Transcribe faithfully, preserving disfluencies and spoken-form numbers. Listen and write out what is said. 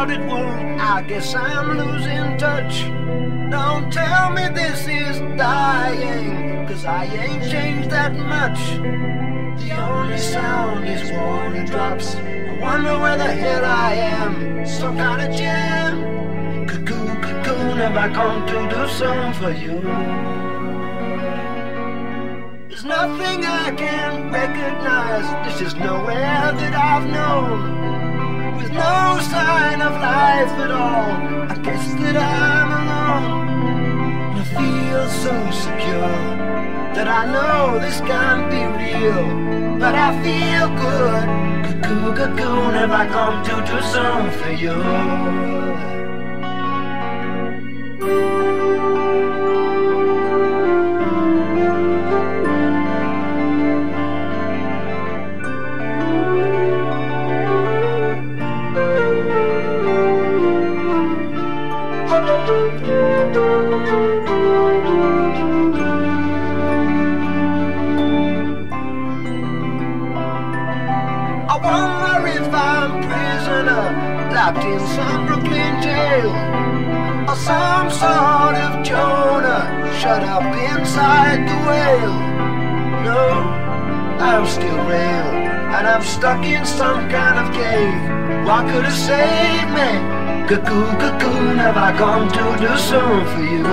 thought it won't. I guess I'm losing touch. Don't tell me this is dying, 'cause I ain't changed that much. The only sound is warning drops. I wonder where the hell I am. Some kind of jam. Cuckoo, cocoon, have I come to do something for you? There's nothing I can recognize. This is nowhere that I've known. With no sign of life at all, I guess that I'm alone. I feel so secure that I know this can't be real, but I feel good. Cuckoo, cocoon, have I come to do something for you? I wonder if I'm prisoner, locked in some Brooklyn jail, or some sort of Jonah, shut up inside the whale. No, I'm still real, and I'm stuck in some kind of cave. What could have saved me? Cuckoo, cocoon, have I come to do something for you?